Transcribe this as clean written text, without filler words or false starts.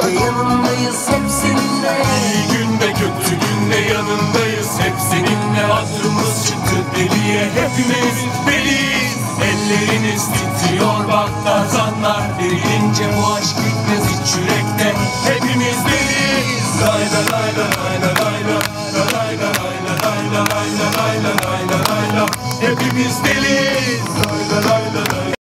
yanındayız hep seninle. İyi günde kötü günde yanındayız hep seninle. Hatırımız çıktı deliye, hepimiz deliyiz. Elleriniz titriyor bak tarzanlar derilince, bu aşk bitmez hiç yürekte. Hepimiz deliyiz. Lay la lay la lay la lay la lay la lay la lay la lay la lay la lay la. Hepimiz deliyiz.